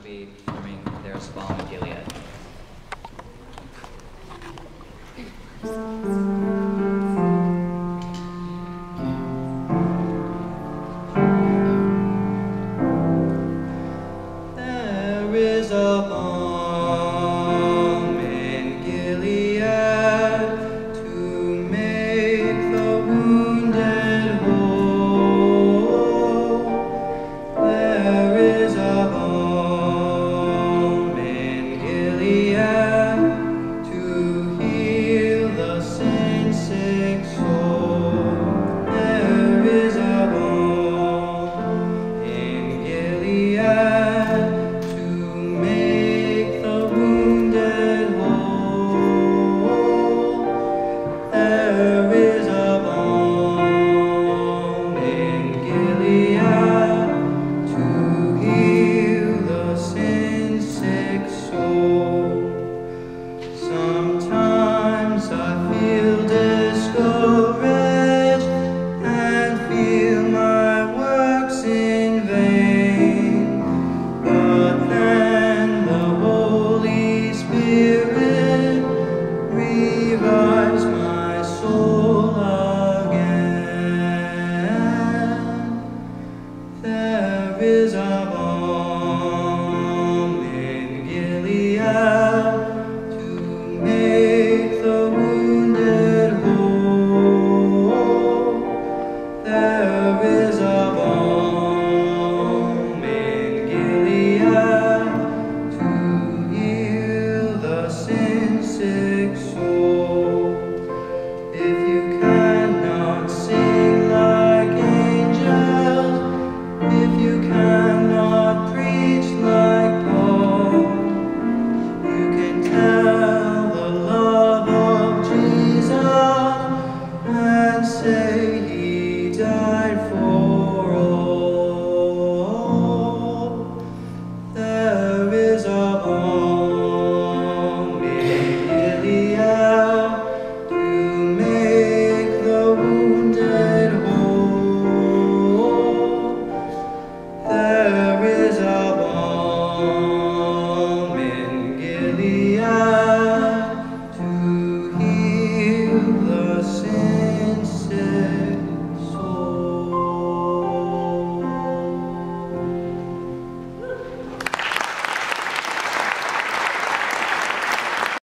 be performing There's Balm in Gilead. There is a balm in Gilead to make the wounded whole. There is a balm in Gilead to heal the sin-sick soul. There is a balm in Gilead to make the wounded whole. There is a balm in Gilead to heal the sin-sick soul. Sometimes I feel discouraged and feel my works in vain, but then the Holy Spirit revives my soul again. There is a balm in Gilead